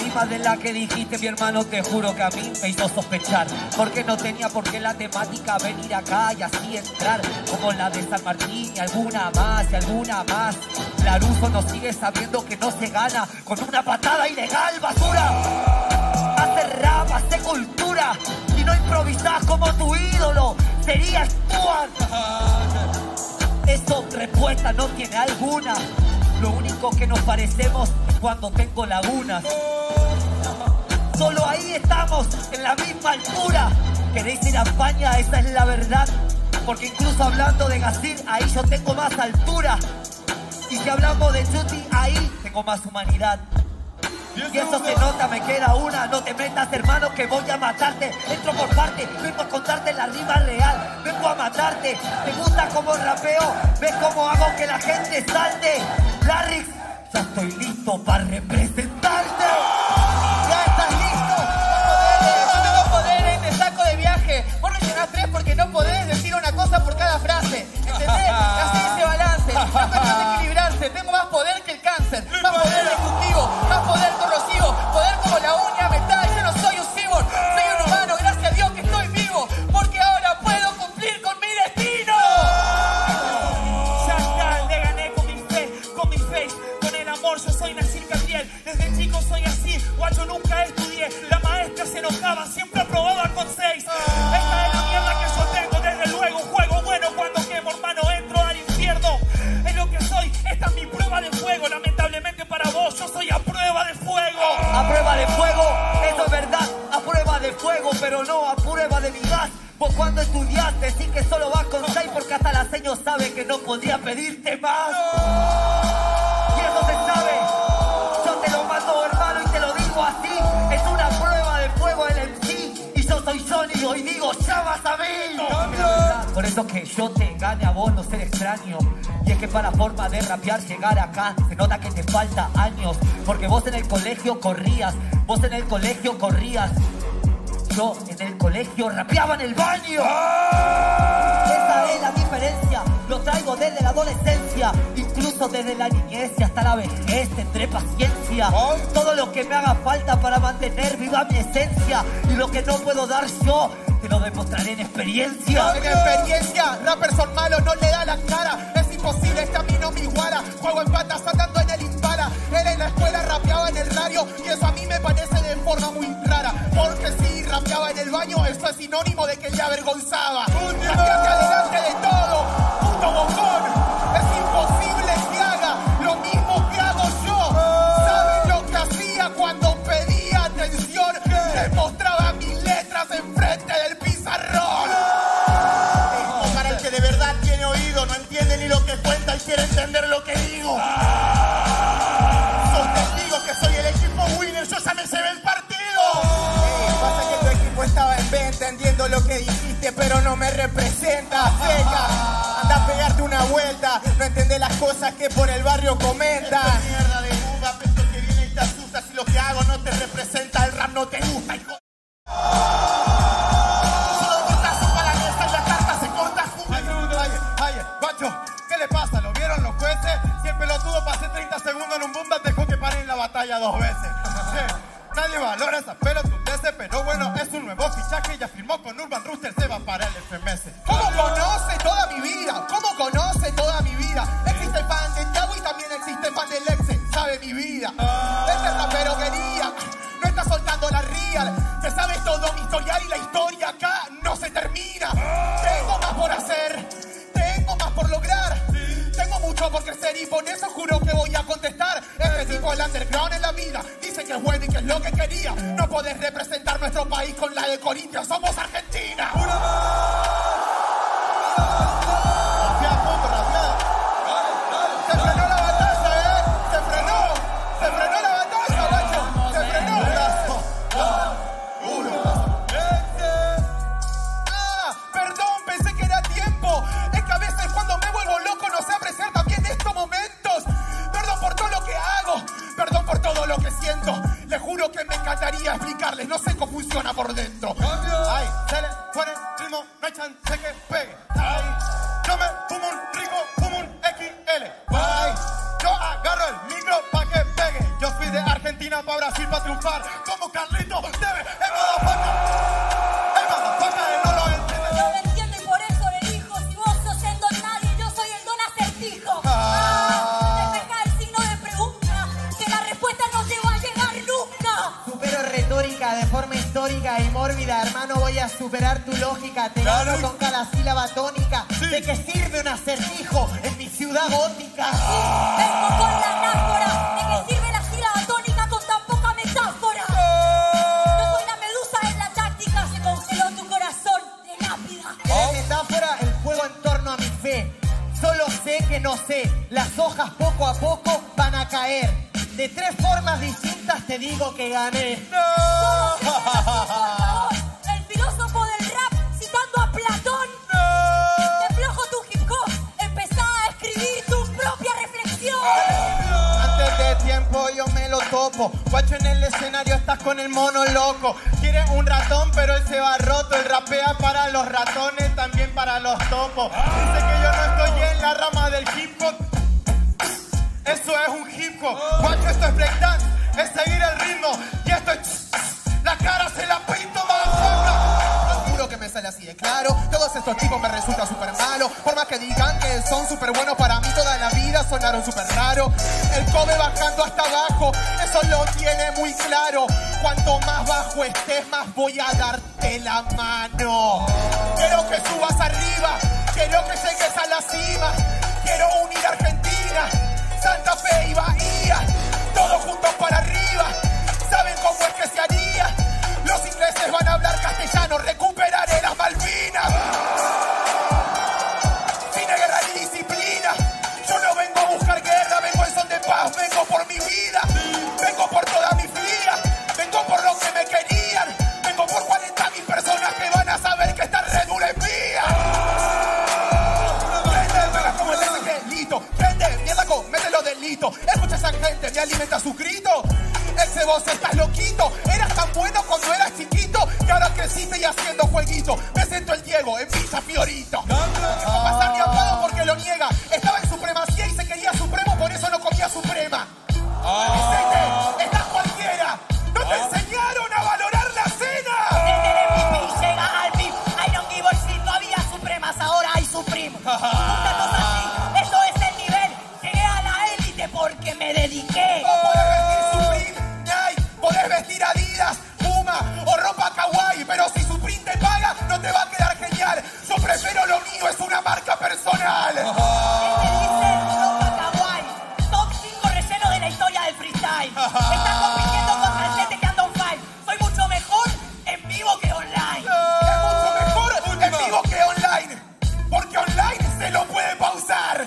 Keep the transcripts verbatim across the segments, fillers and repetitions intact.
rima de la que dijiste, mi hermano, te juro que a mí me hizo sospechar. Porque no tenía por qué la temática venir acá y así entrar. Como la de San Martín y alguna más y alguna más. Laruso no sigue sabiendo que no se gana con una patada ilegal, basura. Hace rap, hace cultura. Si no improvisás como tu ídolo, sería Stuart. Eso respuesta no tiene alguna. Lo único que nos parecemos es cuando tengo lagunas. Solo ahí estamos, en la misma altura. ¿Queréis ir a España? Esa es la verdad. Porque incluso hablando de Gasir, ahí yo tengo más altura. Y si hablamos de Chuti, ahí tengo más humanidad. Y eso se nota, me queda una. No te metas, hermano, que voy a matarte. Entro por parte, vengo a contarte la rima real. Vengo a matarte. ¿Te gusta cómo rapeo? ¿Ves cómo hago que la gente salte? Larrix, ya estoy listo para representarte. Ya estás listo. No tengo poderes, te saco de viaje. Vos rellenás tres porque no podés decir una cosa por cada frase. ¿Entendés? Así ese balance. No cuestión de equilibrarse. Tengo más poder que el cáncer. Más poder ejecutivo. Más poder corrosivo. Poder como la uña metal. Yo no soy un cyborg. Soy un humano. Gracias a Dios que estoy vivo. Porque ahora puedo cumplir con mi destino. Ya está, le gané con mi fe, con mi face, con el amor. Yo soy Nasir Gabriel. Desde chico soy así. Guacho, nunca estudié. La maestra se enojaba. Siempre aprobaba con seis. Esta es la mierda que yo tengo. Desde luego, un juego bueno cuando quemo, hermano. Entro al infierno. Es lo que soy. Esta es mi prueba de fuego. Lamentablemente para vos, yo soy a prueba de fuego. A prueba de fuego, eso es verdad. A prueba de fuego, pero no a prueba de mi gas. Vos cuando estudiaste, sí que solo vas con seis porque hasta la seño sabe que no podía pedirte más. Y eso se sabe. Yo te lo mando, hermano, y te lo digo así. Es una prueba de fuego el M C. Y yo soy Johnny, hoy digo, llamas a mí. Por eso que yo te gane a vos, no ser extraño. Y es que para la forma de rapear, llegar acá, se nota que te falta años. Porque vos en el colegio corrías, vos en el colegio corrías. Yo en el colegio rapeaba en el baño. Esa es la diferencia. Lo traigo desde la adolescencia. Incluso desde la niñez y hasta la vejez tendré paciencia. Todo lo que me haga falta para mantener viva mi esencia. Y lo que no puedo dar yo, te lo demostraré en experiencia. En experiencia, rappers son malos, no le da la cara. Es imposible, este a mí no me iguala. Juego en patas, andando en el Impala. Él en la escuela rapeaba en el radio. Y eso a mí me parece de forma muy rara. Porque si rapeaba en el baño, eso es sinónimo de que le avergonzaba. Rapeate adelante de todo, puto bocón. Es imposible que haga lo mismo que hago yo. ¿Saben lo que hacía cuando pedía atención? Les mostraba mis letras enfrente del pizarrón. Es para el que de verdad tiene oído, no entiende ni lo que cuenta y quiere entender lo que digo. Sos testigo que soy el equipo winner, yo ya me se ve el partido. Eh, pasa que tu equipo estaba en B, entendiendo lo que dijiste, pero no me representa. Seca, anda a pegarte una vuelta, no entendés las cosas que por el barrio comentan. Esta mierda de buga, pesto que viene y te asusta. Si lo que hago no te representa, el rap no te gusta, hijo. Solo cortazo para la mesa y la carta se corta junto. Ay, ay, guacho, ¿qué le pasa? ¿Lo vieron los jueces? Si el pelotudo pasé treinta segundos en un boom, dejó que paren la batalla dos veces. Nadie valora esa pelotudeces, pero bueno, es un nuevo fichaje. Ya firmó con Urban Rooster, se va para el F M S. ¿Cómo conoce toda mi vida? ¿Cómo conoce toda mi vida? Existe fan de Yago y también existe fan del Exe. Sabe mi vida. Este rapero quería. No está soltando la real. Te sabes todo mi historial y la historia acá no se termina. Tengo más por hacer. Tengo más por lograr. Tengo mucho por crecer y por eso juro que voy a contestar. Este tipo el underground en la vida. Dice que es bueno y que es lo que quería. No podés representar nuestro país con la de Corinthians. Somos Argentina. Se frenó la batalla, ¿eh? Se frenó. Se frenó la batalla, guacho. Se frenó. Ah, perdón, pensé que era tiempo. Es que a veces cuando me vuelvo loco no sé apreciar también estos momentos. Perdón por todo lo que hago. Perdón por todo lo que siento. Les juro que me encantaría explicarles. No sé cómo funciona por dentro. Ay, se le pone el ritmo, no hay chance que pegue. Ay, yo me fumo un rico, fumo un X L. Ay, yo agarro el micro pa' que pegue. Yo fui de Argentina Argentina para Brasil para triunfar. Como Carlito debe, el motherfucker. El motherfucker de no lo entiende. No me entiendo y por eso le dijo, si vos sos el don nadie, yo soy el don acertijo. Ah, despeja el signo de pregunta, que la respuesta no te va a llegar nunca. Supero retórica de forma histórica y mórbida, hermano, voy a superar tu lógica. Te Claro. gano con cada sílaba tónica. Sí. ¿De qué sirve un acertijo en mi ciudad gótica? Vengo con la anáfora, ¿de qué sirve la sílaba tónica con tan poca metáfora? Yo soy la medusa en la táctica, se congeló tu corazón de lápida. En metáfora, el juego en torno a mi fe. Solo sé que no sé, las hojas poco a poco van a caer. De tres formas distintas te digo que gané. Por favor, el filósofo del rap citando a Platón. Te flojo tu hip hop, empezá a escribir tu propia reflexión. Antes de tiempo yo me lo topo. Guacho, en el escenario estás con el mono loco. Quiere un ratón pero él se va roto. Él rapea para los ratones, también para los topos. Dice que yo no estoy en la rama del hip hop. Eso es un hip hop. Guacho, esto es breakdance, es seguir el ritmo. Y esto es... La cara se la pinto, motherfucker. Juro que me sale así de claro. Todos estos tipos me resultan súper malos. Por más que digan que son súper buenos, para mí toda la vida sonaron súper raro. El Kobe bajando hasta abajo, eso lo tiene muy claro. Cuanto más bajo estés, más voy a darte la mano. Quiero que subas arriba, quiero que llegues a la cima. Quiero unir Argentina, Santa Fe y Bahía, todos juntos para arriba. ¿Saben cómo es que se haría? Los ingleses van a hablar castellano, recuperaré las Malvinas. Sin guerra ni disciplina, yo no vengo a buscar guerra, vengo en son de paz, vengo por mi vida, vengo por toda mi vida, vengo por los que me querían, vengo por cuarenta mil personas que van a saber que esta Red Bull es mía. Como el angelito, gente, mierda, comételo delito. Escucha esa gente, me alimenta su grito. Ese vos estás loquito. Eras tan bueno cuando eras chiquito que ahora creciste y haciendo jueguito. Me siento el Diego en Villa Fiorito. No va a pasar ni apado porque lo niega. Estaba en supremacía y se quería supremo, por eso no comía suprema. Vicente, estás cualquiera. ¿No te enseñaron a valorar la cena? Desde el M V P llega al beat. I don't give a shit, no había supremas, ahora hay supremo. Juntarnos así, eso es el nivel. Llegué a la élite porque me dediqué. No podés vestir Supreme, Nike, podés vestir Adidas, Puma o ropa kawaii, pero si Supreme te paga, no te va a quedar genial. Yo prefiero lo mío, es una marca personal. ¿Qué dice ropa kawaii? Top cinco relleno de la historia del freestyle. Estás compitiendo contra el Tete que anda on fire. Soy mucho mejor en vivo que online. Es mucho mejor en vivo que online, porque online se lo puede pausar.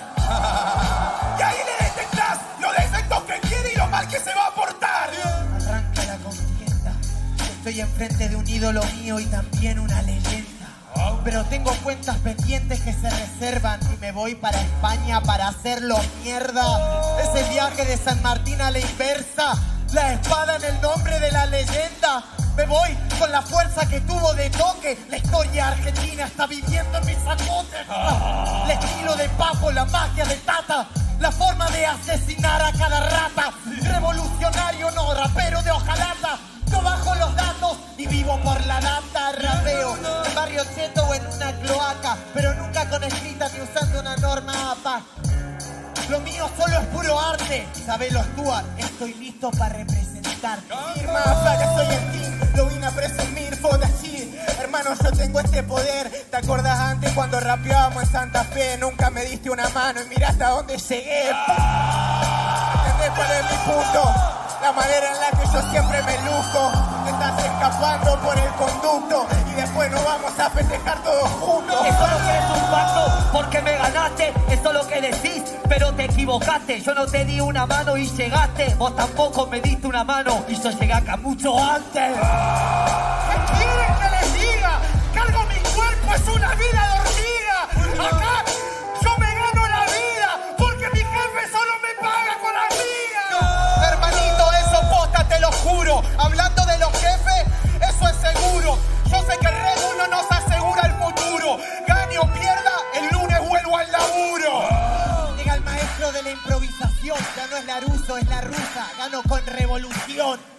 Y ahí le detectás los defectos que quiere y lo mal que se va a portar. Arranca la contienda. Estoy enfrente de un ídolo mío y también una leyenda. Pero tengo cuentas pendientes que se reservan y me voy para España para hacerlo mierda. Ese viaje de San Martín a la inversa, la espada en el nombre de la leyenda. Me voy con la fuerza que tuvo de toque. La historia argentina está viviendo en mis sacotes. El estilo de Papo, la magia de Tata, la forma de asesinar a cada rata. Revolucionario no, rapero de hojalata. Yo bajo los datos y vivo por la data. Rapeo en barrio cheto o en una cloaca, pero nunca con escrita ni usando una norma A P A. Lo mío solo es puro arte. Sabelo Stuart, estoy listo para representar. Firma, plaga, soy el team, lo vine a presumir, foda shit. Hermano, yo tengo este poder. ¿Te acordás antes cuando rapeábamos en Santa Fe? Nunca me diste una mano y mira hasta dónde llegué. ¿Entendés cuál es mi punto? La manera en la que yo siempre me luzco. Te estás escapando por el conducto y después nos vamos a festejar todos juntos. Eso lo que es un pacto, porque me ganaste. Eso es lo que decís, pero te equivocaste. Yo no te di una mano y llegaste. Vos tampoco me diste una mano y yo llegué acá mucho antes. ¿Qué quieren que les diga? Cargo mi cuerpo, es una vida dormida. Acá yo me gano la vida porque mi jefe solo me paga con la vida. Hermanito, eso posta, te lo juro. Hablando de los jefes, eso es seguro. Yo sé que Red Bull no nos asegura el futuro. Gane o pierda, el lunes vuelvo al laburo. Llega el maestro de la improvisación. Ya no es Laruso, es la rusa. Gano con revolución.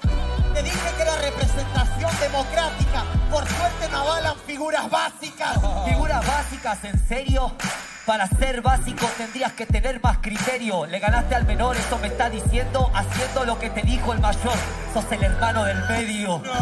Te dije que era representación democrática. Por suerte no avalan figuras básicas. ¿Figuras básicas? ¿En serio? Para ser básico tendrías que tener más criterio. Le ganaste al menor, eso me está diciendo, haciendo lo que te dijo el mayor. Sos el hermano del medio. No.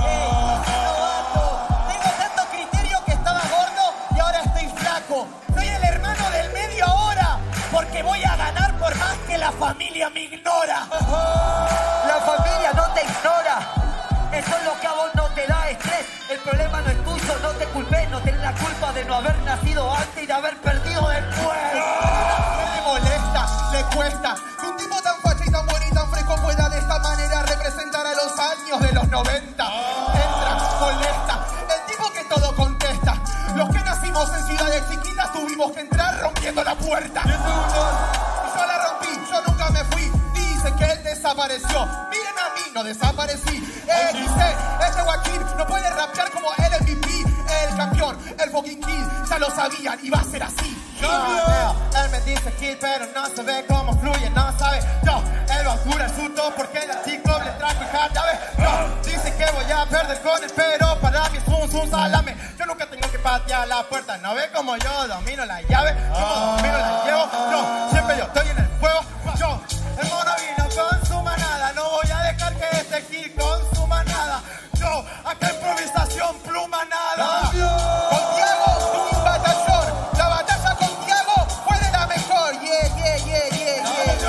Tengo tanto criterio que estaba gordo y ahora estoy flaco. Soy el hermano del medio ahora, porque voy a ganar por más que la familia me ignora. La familia no te ignora. Eso es lo que a vos no te da estrés. El problema no es tuyo, no te culpes. No tenés la culpa de no haber nacido antes y de haber perdido después. Me molesta, le cuesta que un tipo tan facha y tan bonito y tan fresco pueda de esta manera representar a los años de los noventa. Entra, molesta, el tipo que todo contesta. Los que nacimos en ciudades chiquitas tuvimos que entrar rompiendo la puerta. Y yo la rompí, yo nunca me fui. Dice que él desapareció. Miren a mí, no desaparecí. X C, ese Joaquín no puede rapear como el M V P. El campeón, el fucking kill, ya lo sabían y va a ser así. Yo veo, él me dice kill, pero no se ve cómo fluye, no sabe. Yo, él va a durar el susto porque la chico le trajo el hard, ya ves. Yo, dice que voy a perder con él, pero para mí es un, un salame. Yo nunca tengo que patear la puerta, no ve como yo domino la llave. Yo domino la llevo, yo, siempre yo estoy en el fuego. Yo, el mono vino con su manada, no voy a dejar que este kill con su manada. Yo, acá improvisación, pluma nada. Con Tiago, un batallón. La batalla con Tiago fue de la mejor. Yeah, yeah, yeah, yeah, yeah,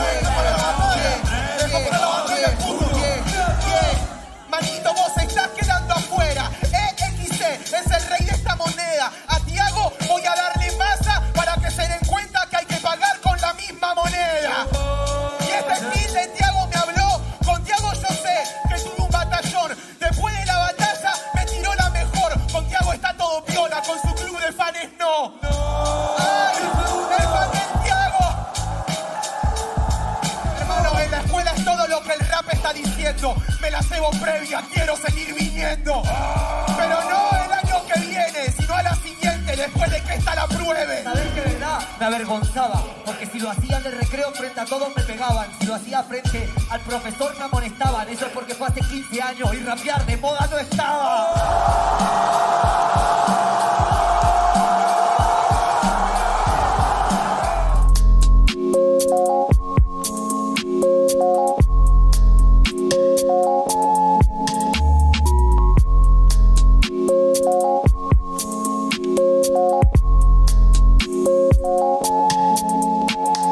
yeah, yeah, yeah, yeah. Manito, vos estás quedando afuera. E X C es el rey de esta moneda. A Tiago voy a darle masa para que se den cuenta que hay que pagar con la misma moneda. Y este kill de Tiago me habló. Con Tiago yo sé que tuve un batallón. Después de la batalla me tiró la mejor. Con Tiago está todo piola, con su club de fans no. ¡Ay! ¡El fan del Tiago! Hermano, en la escuela es todo lo que el rap está diciendo. Me la llevo previa, quiero seguir viniendo. Pero no el año que viene, sino a la siguiente, después de que esta la pruebe. ¿Sabés que verdad? Me avergonzaba, porque si lo hacía en el recreo frente a todos me pegaban. Si lo hacía frente al profesor me amonestaban. Eso es porque fue hace quince años y rapear de moda no estaba.